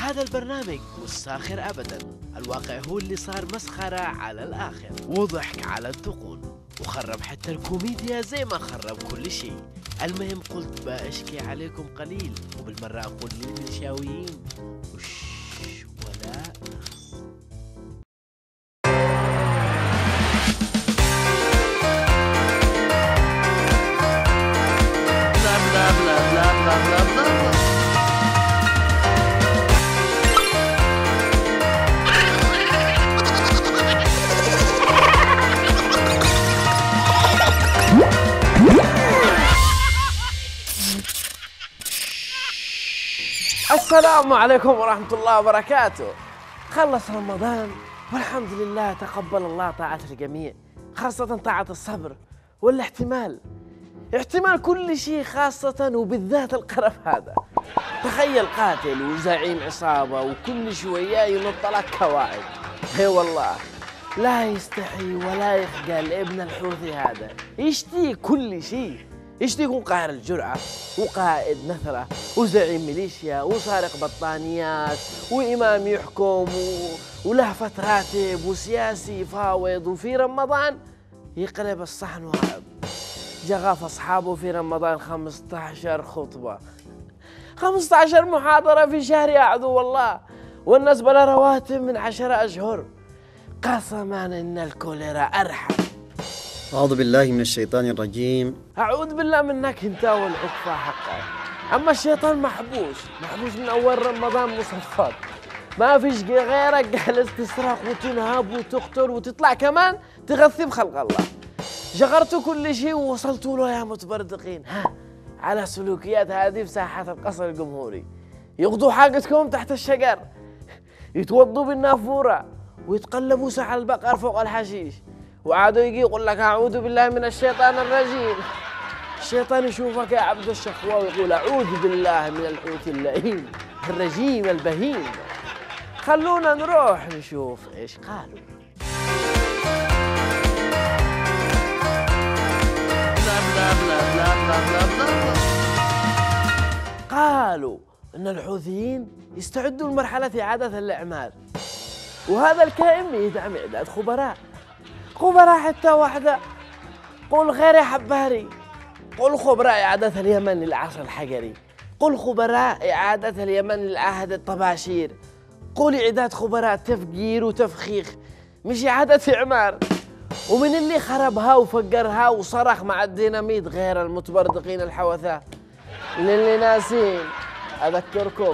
هذا البرنامج مش ساخر أبدا، الواقع هو اللي صار مسخرة على الآخر وضحك على الدقون وخرب حتى الكوميديا زي ما خرب كل شيء. المهم قلت بأشكي عليكم قليل وبالمرة أقول للمنشاويين وش ولا نخس. بلا بلا بلا بلا بلا بلا بلا. السلام عليكم ورحمة الله وبركاته. خلص رمضان والحمد لله، تقبل الله طاعة الجميع، خاصة طاعة الصبر والاحتمال، احتمال كل شيء خاصة وبالذات القرف هذا. تخيل قاتل وزعيم عصابة وكل شوية ينط لك قواعد. هي والله لا يستحي ولا يخجل ابن الحوثي هذا، يشتي كل شيء، يشتي يكون قاهر الجرعة وقائد نثرة وزعيم ميليشيا وسارق بطانيات وإمام يحكم ولهفة راتب وسياسي فاوض، وفي رمضان يقلب الصحن وعب. جغاف أصحابه في رمضان 15 خطبة، 15 محاضرة في شهر يا عدو والله، والناس بلا رواتب من 10 أشهر. قسما إن الكوليرا أرحم. أعوذ بالله من الشيطان الرجيم. أعوذ بالله منك أنت والعقفة حقك. أما الشيطان محبوس من أول رمضان مصفات، ما فيش غيرك جالس تسرق وتنهب وتقتل وتطلع كمان تغثي بخلق الله. جغرتوا كل شيء ووصلتوا له يا متبردقين. ها على سلوكيات هذه في ساحات القصر الجمهوري، يغضوا حاجتكم تحت الشجر، يتوضوا بالنافورة ويتقلبوا ساحة البقر فوق الحشيش، وعادوا يجي يقول لك أعوذ بالله من الشيطان الرجيم. الشيطان يشوفك يا عبد الشخوى ويقول أعوذ بالله من الحوت اللئيم الرجيم البهيم. خلونا نروح نشوف إيش قالوا. قالوا إن الحوثيين يستعدوا لمرحلة إعادة الإعمار، وهذا الكائن بيدعم إعداد خبراء حتى واحدة. قل خير يا حباري، قل خبراء إعادة اليمن للعصر الحجري، قل خبراء إعادة اليمن للعهد الطباشير، قل إعداد خبراء تفجير وتفخيخ مش إعادة إعمار. ومن اللي خربها وفجرها وصرخ مع الديناميت غير المتبردقين الحوثاء؟ للي ناسين أذكركم،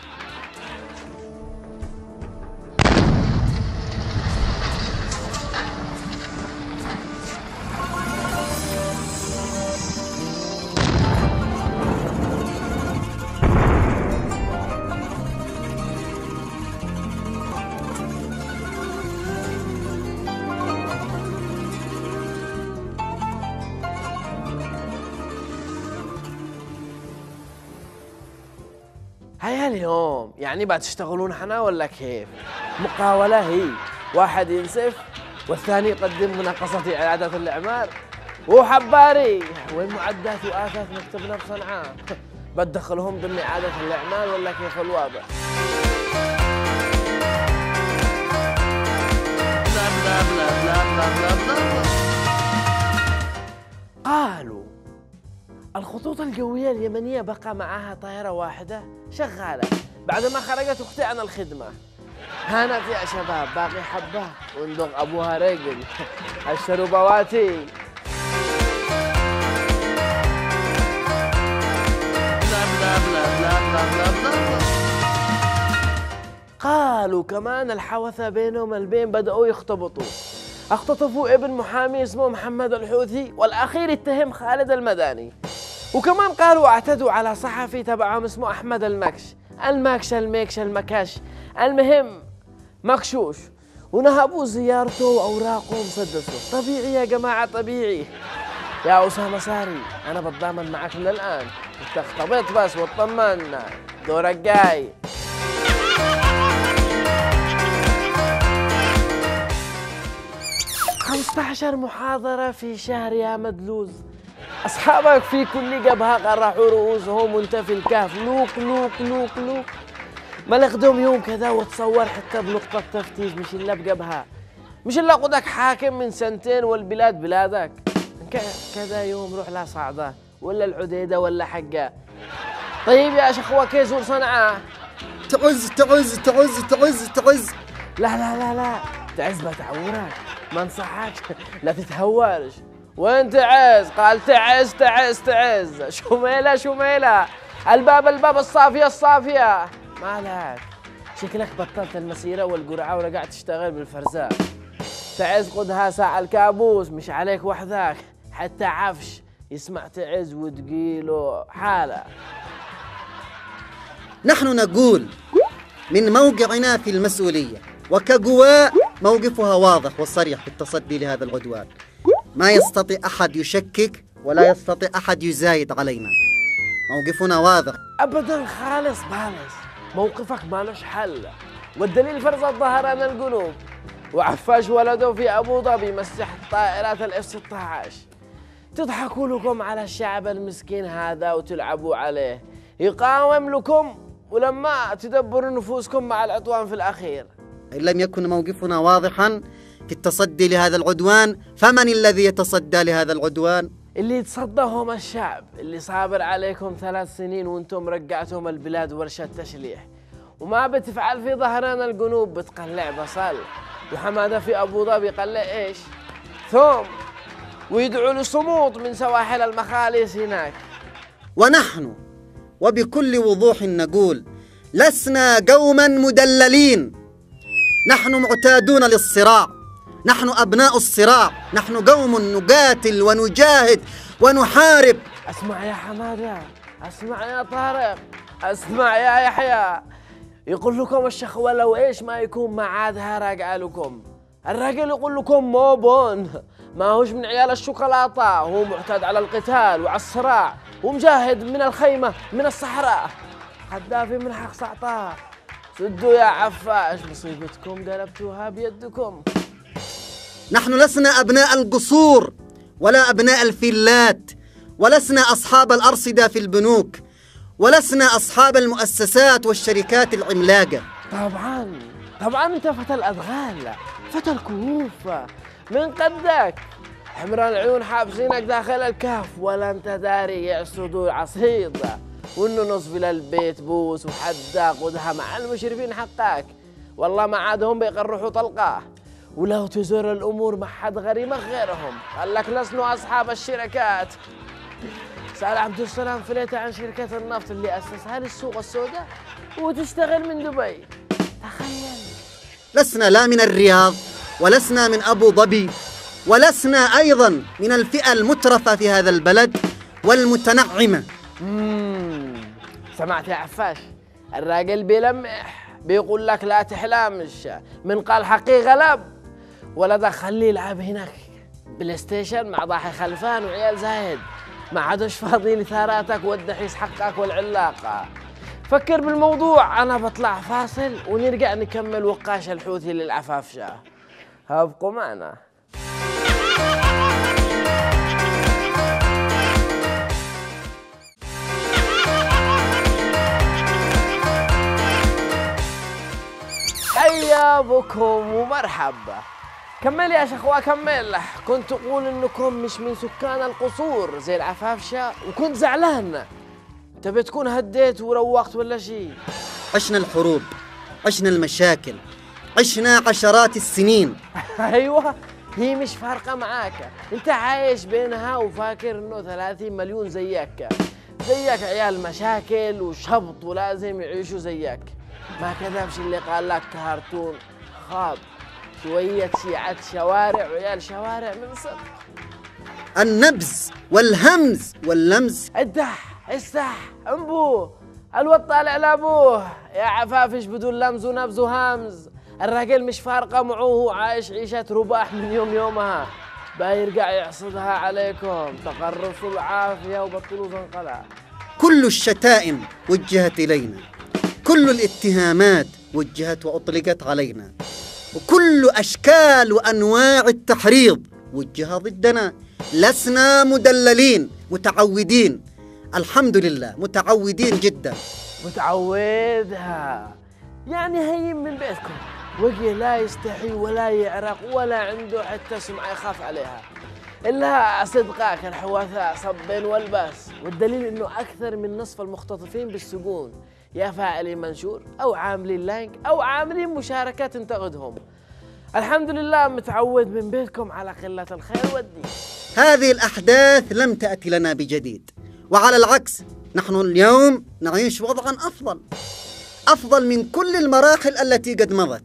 هيا اليوم يعني بتشتغلون حنا ولا كيف؟ مقاولة هي، واحد ينسف والثاني يقدم مناقصة إعادة الإعمار. وحباري وين معدات وآثاث مكتبنا بصنعاء؟ بتدخلهم ضمن إعادة الإعمار ولا كيف الوضع؟ قالوا الخطوط الجوية اليمنية بقى معها طائرة واحدة شغالة بعد ما خرجت أختي عن الخدمة. هانت يا شباب، باقي حبة وندق أبوها رجل. الشربواتي قالوا كمان الحوثة بينهم البين بدأوا يختبطوا، اختطفوا ابن محامي اسمه محمد الحوثي، والأخير اتهم خالد المداني. وكمان قالوا اعتدوا على صحفي تبعهم اسمه أحمد المكش المهم مكشوش، ونهبوا زيارته وأوراقه ومسدسه. طبيعي يا جماعة طبيعي. يا أسامة ساري أنا بتضامن معك من الآن، انت اختبط بس واطمنا، دورك جاي. خمسة محاضرة في شهر يا مدلوز، أصحابك في كل جبهة قرحوا رؤوسهم وانت في الكهف لوك لوك لوك لوك. ما نخدم يوم كذا وتصور حتى بنقطة تفتيش مش إلا بقبها، مش إلا قدك حاكم من سنتين والبلاد بلادك. كذا يوم روح لا صعدة ولا العديدة ولا حقة. طيب يا شخوة كيزور صنعاء تعز تعز تعز تعز تعز. لا لا لا لا تعز بتعورك، ما انصحك لا تتهورش. وين تعز؟ قال تعز تعز تعز. شميلة شميلة، الباب الصافية الصافية. مالك؟ شكلك بطلت المسيرة والقرعة ورجعت تشتغل بالفرزاق. تعز قدها ساعة الكابوس مش عليك وحدك، حتى عفش يسمع تعز وتقيله حالة. نحن نقول من موقعنا في المسؤولية وكقواء موقفها واضح وصريح في التصدي لهذا العدوان. ما يستطيع أحد يشكك ولا يستطيع أحد يزايد علينا. موقفنا واضح أبدا خالص بالس، موقفك مالوش حل، والدليل فرزة ظهرنا القلوب. وعفاش ولده في أبو ظبي مسح طائرات الإف 16. تضحكوا لكم على الشعب المسكين هذا وتلعبوا عليه، يقاوم لكم ولما تدبروا نفوسكم مع العدوان في الأخير. إن لم يكن موقفنا واضحا في التصدي لهذا العدوان، فمن الذي يتصدى لهذا العدوان؟ اللي يتصدى هم الشعب اللي صابر عليكم 3 سنين وانتم رجعتهم البلاد ورشة تشليح، وما بتفعل في ظهرنا الجنوب بتقلع بصل، وحمادة في أبو ظبي قلع إيش؟ ثوم، ويدعوا لصمود من سواحل المخاليس هناك. ونحن وبكل وضوح نقول لسنا قوما مدللين، نحن معتادون للصراع، نحن أبناء الصراع، نحن قوم نقاتل ونجاهد ونحارب. اسمع يا حمادة، اسمع يا طارق، اسمع يا يحيى، يقول لكم الشيخ ولو ايش ما يكون ما عادها راجعه لكم. الراجل يقول لكم موبون، ما هوش من عيال الشوكولاتة، هو معتاد على القتال وعلى الصراع، ومجاهد من الخيمة من الصحراء، خدافي من حق سعطاه. سدوا يا عفاش مصيبتكم قلبتوها بيدكم. نحن لسنا أبناء القصور ولا أبناء الفيلات، ولسنا أصحاب الأرصدة في البنوك، ولسنا أصحاب المؤسسات والشركات العملاقة. طبعا انت فتى الأدغال، فتى الكهوف، من قدك حمران العيون حابسينك داخل الكهف، ولا انت داري يعصدوا عصيد وانه نصف للبيت بوس وحدا قدها مع المشرفين حقك. والله ما عادهم بيقرحوا طلقه، ولو تزور الامور ما حد غريمه غيرهم. قال لك لسنا اصحاب الشركات. سأل عبد السلام فليته عن شركة النفط اللي أسسها للسوق السوداء وتشتغل من دبي. تخيل. لسنا لا من الرياض ولسنا من أبو ظبي، ولسنا أيضا من الفئة المترفة في هذا البلد والمتنعمة. سمعت يا عفاش؟ الراجل بيلمح بيقول لك لا تحلمش، من قال حقي غلب. ولا ده خليه يلعب هناك بلاي ستيشن مع ضاحي خلفان وعيال زايد، ما عادش فاضي لثاراتك والدحيس حقك والعلاقة. فكر بالموضوع، أنا بطلع فاصل ونرجع نكمل وقاش الحوثي للعفافشة. هابقوا معنا. حيا بكم ومرحبا. كمل يا شيخ كمل. كنت تقول انكم مش من سكان القصور زي العفافشة وكنت زعلان، تبي تكون هديت وروقت ولا شيء؟ عشنا الحروب، عشنا المشاكل، عشنا عشرات السنين. ايوه، هي مش فارقة معاك، انت عايش بينها وفاكر انه 30 مليون زيك عيال مشاكل وشبط ولازم يعيشوا زيك. ما كذبش اللي قال لك كرتون خاض شوية شيعة شوارع وعيال شوارع من صدق. النبز والهمز واللمز. استح انبو الواد طالع لابوه يا عفافش بدون لمز ونبز وهمز. الراجل مش فارقة معه، هو عايش عيشة رباح من يومها، بيرجع يعصدها عليكم. تقرصوا العافية وبطلوا زنقلة. كل الشتائم وجهت إلينا، كل الاتهامات وجهت وأطلقت علينا، وكل أشكال وأنواع التحريض وجهها ضدنا. لسنا مدللين، متعودين، الحمد لله متعودين جدا. متعودها يعني هين من بيتكم، وجه لا يستحي ولا يعرق ولا عنده حتى سمعة يخاف عليها إلا صدقاك الحواثاء صبين والباس. والدليل إنه أكثر من نصف المختطفين بالسجون يا فاعلين منشور أو عاملين لايك أو عاملين مشاركات تنتقدهم. الحمد لله متعود من بيتكم على قلة الخير والدين. هذه الأحداث لم تأتي لنا بجديد، وعلى العكس نحن اليوم نعيش وضعا أفضل من كل المراحل التي قد مضت.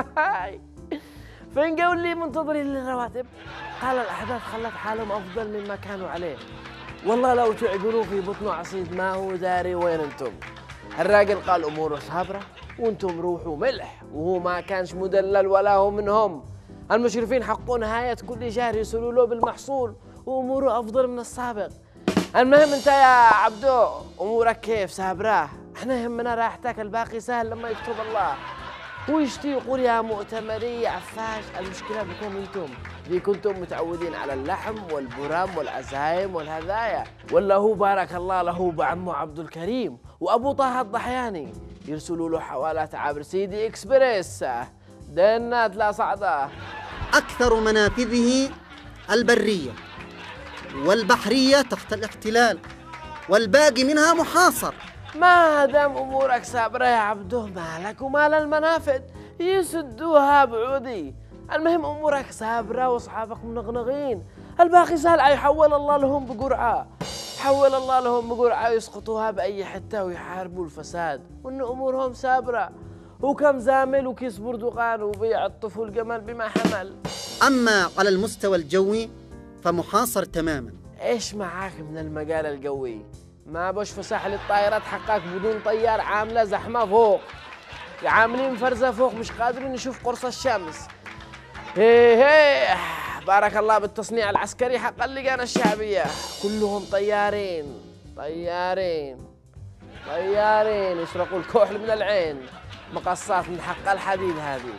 فين قول لي منتظرين للرواتب؟ قال الأحداث خلت حالهم أفضل مما كانوا عليه. والله لو تعقلوا في بطنه عصيد ما هو داري وين انتم. الراجل قال أموره صابرة وانتم روحوا ملح، وهو ما كانش مدلل ولا هو منهم. المشرفين حقوا نهاية كل شهر يرسلوا له بالمحصول وأموره أفضل من السابق. المهم انت يا عبدو أمورك كيف سابراه؟ احنا يهمنا راحتك، الباقي سهل لما يكتب الله. هو يشتي يقول يا مؤتمري يا عفاش، المشكلة بكم انتم ذي كنتم متعودين على اللحم والبرام والعزايم والهدايا، ولا هو بارك الله له بعمه عبد الكريم وأبو طه الضحياني يرسلوا له حوالات عبر سيدي إكسبريس دينات لا صعدة. أكثر منافذه البرية والبحرية تحت الاحتلال، والباقي منها محاصر. ما دام أمورك سابرة يا عبدو مالك ومال المنافذ يسدوها بعودي. المهم أمورك سابرة وأصحابك منغنغين، الباقي سهل. يحول الله لهم بقرعة، حول الله لهم بقرعة يسقطوها بأي حتة ويحاربوا الفساد، وإن أمورهم سابرة. وكم زامل وكيس برتقال وبيعطفوا الجمل بما حمل. أما على المستوى الجوي فمحاصر تماما. إيش معاك من المجال الجوي؟ ما بوش فسح للطائرات حقك بدون طيار، عاملة زحمة فوق، عاملين فرزة فوق مش قادرين نشوف قرص الشمس. هي بارك الله بالتصنيع العسكري حق اللجان الشعبية، كلهم طيارين يسرقوا الكحل من العين، مقصات من حق الحديد هذه.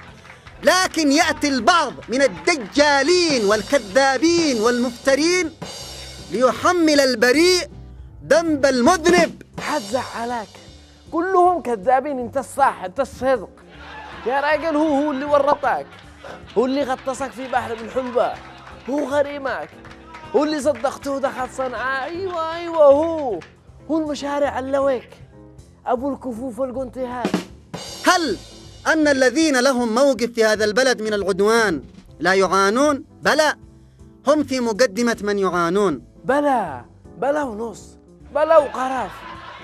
لكن يأتي البعض من الدجالين والكذابين والمفترين ليحمل البريء ذنب المذنب. حتزعلك، كلهم كذابين. انت الصح، انت الصدق يا راجل. هو اللي ورطك، هو اللي غطسك في بحر بالحلبة، هو غريمك، هو اللي صدقته دخل صنعاء. ايوه هو المشارع اللويك ابو الكفوف والقنتهات. هل أن الذين لهم موقف في هذا البلد من العدوان لا يعانون؟ بلى، هم في مقدمة من يعانون. بلا ونص، بلا وقرف.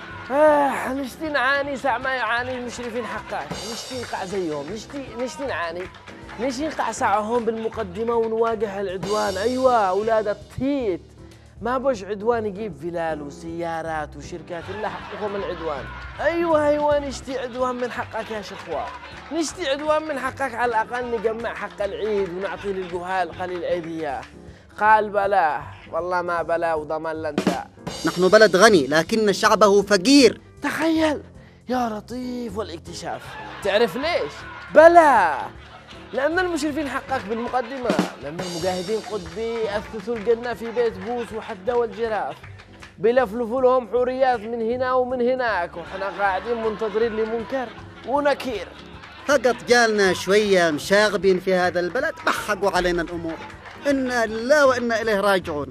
نشتي نعاني ساعة ما يعاني المشرفين حقك، نشتي نقع زيهم، نشتي نعاني، نشتي نقع ساعهم بالمقدمة ونواجه العدوان. أيوة أولاد التيت، ما بوش عدوان يجيب فلال وسيارات وشركات إلا حقهم العدوان. أيوة نشتي عدوان من حقك يا شخوة، نشتي عدوان من حقك. على الأقل نجمع حق العيد ونعطي للجهال قليل عيدية. قال بلا، والله ما بلا وضمن لنسى. نحن بلد غني لكن شعبه فقير. تخيل يا لطيف والاكتشاف. تعرف ليش؟ بلا، لأن المشرفين حقك بالمقدمة، لأن المجاهدين قطبي أثثوا الجنة في بيت بوس وحدة والجراف، بلفلفوا لهم حوريات من هنا ومن هناك، وحنا قاعدين منتظرين لمنكر ونكير. فقط جالنا شوية مشاغبين في هذا البلد بحقوا علينا الأمور. إنا لله وإنا إليه راجعون.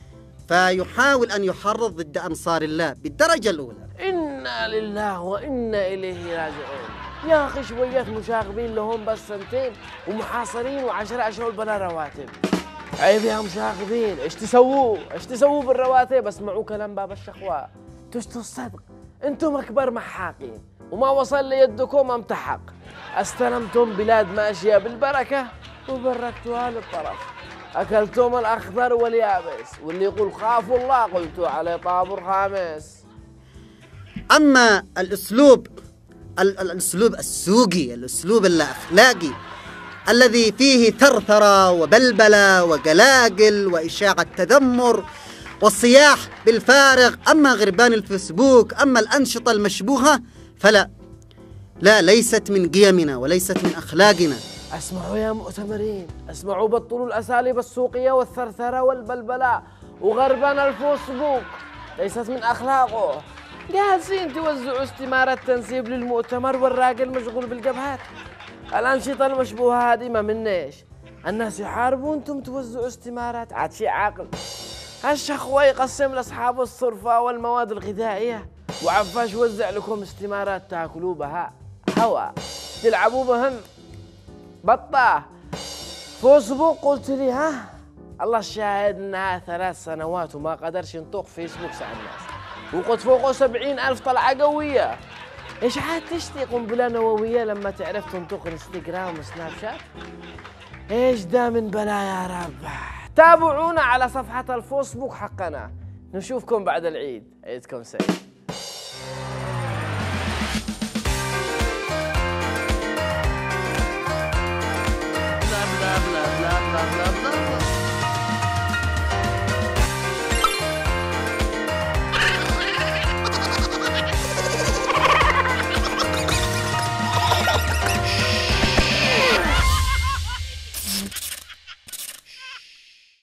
فيحاول أن يحرض ضد أنصار الله بالدرجة الأولى. إنا لله وإنا إليه راجعون. يا أخي شوية مشاغبين لهم بس سنتين ومحاصرين و10 أشهر بلا رواتب. عيب يا مشاغبين، ايش تسووا بالرواتب؟ اسمعوا كلام باب الشخوى، تشتوا الصدق. انتم أكبر محاقين وما وصل ليدكم امتحق. استلمتم بلاد ماشية بالبركة وبركتوها للطرف. أكلتم الأخضر واليابس، واللي يقول خافوا الله قلتوا عليه طابور خامس. أما الأسلوب السوقي، الأسلوب الأخلاقي الذي فيه ثرثرة وبلبلة وقلاقل وإشاعة تذمر والصياح بالفارغ، أما غربان الفيسبوك، أما الأنشطة المشبوهة فلا، ليست من قيمنا وليست من أخلاقنا. اسمعوا يا مؤتمرين، اسمعوا، بطلوا الأساليب السوقية والثرثرة والبلبلة. وغربان الفيسبوك ليست من أخلاقه، جاهزين توزعوا استمارات تنسيب للمؤتمر والراجل مشغول بالجبهات. الأنشطة المشبوهة هذه ما مناش، الناس يحاربوا وانتم توزعوا استمارات، عاد شيء عاقل. الشخوة يقسم لأصحاب الصرفة والمواد الغذائية، وعفاش وزع لكم استمارات تاكلوا بها هوا تلعبوا بهن بطة. فيسبوك قلت لي ها الله الشاهد انها 3 سنوات وما قدرش ينطق فيسبوك ساعة الناس، وقد فوقه 70,000 طلعة قوية. ايش عاد تشتي قنبلة نووية لما تعرف تنطق انستغرام وسناب شات؟ ايش دا من بلا يا رب. تابعونا على صفحة الفيسبوك حقنا، نشوفكم بعد العيد، عيدكم سعيد.